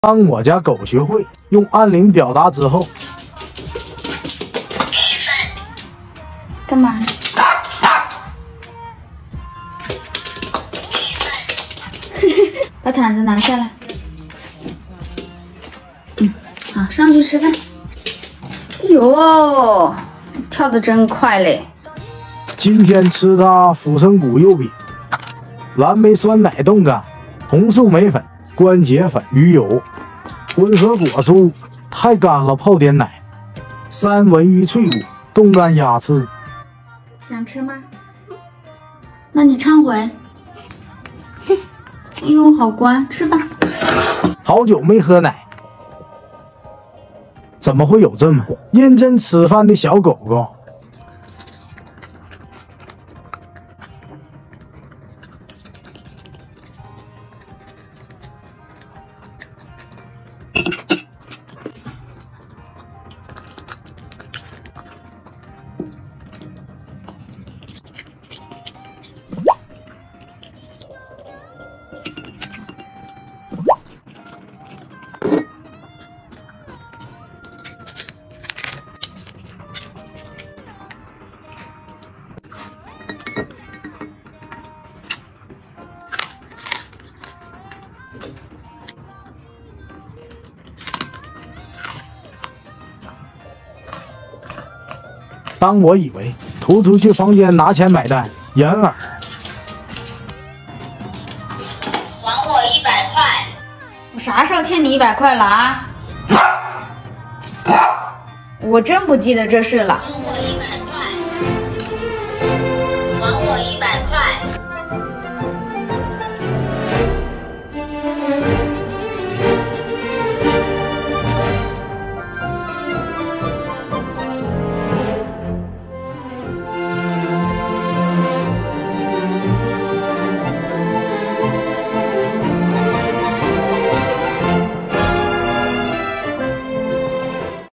当我家狗学会用按铃表达之后， 干嘛？把毯子拿下来。好，上去吃饭。哎呦，跳得真快嘞！ 今天吃的腐生骨柚饼、蓝莓酸奶冻干、红树莓粉、关节粉、鱼油、混合果蔬、太干了泡点奶、三文鱼脆骨、冻干鸭翅。 想吃吗？那你忏悔。哎呦，好乖，吃吧。 好久没喝奶，怎么会有这么认真吃饭的小狗狗？当我以为图图去房间拿钱买单，然而还我100块！ 我啥时候欠你100块了啊？我真不记得这事了。 还我100块！